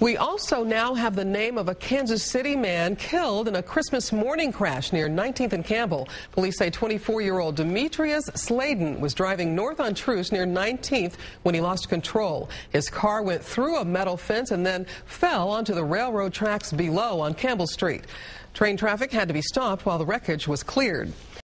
We also now have the name of a Kansas City man killed in a Christmas morning crash near 19th and Campbell. Police say 24-year-old Demetrius Sladen was driving north on Truce near 19th when he lost control. His car went through a metal fence and then fell onto the railroad tracks below on Campbell Street. Train traffic had to be stopped while the wreckage was cleared.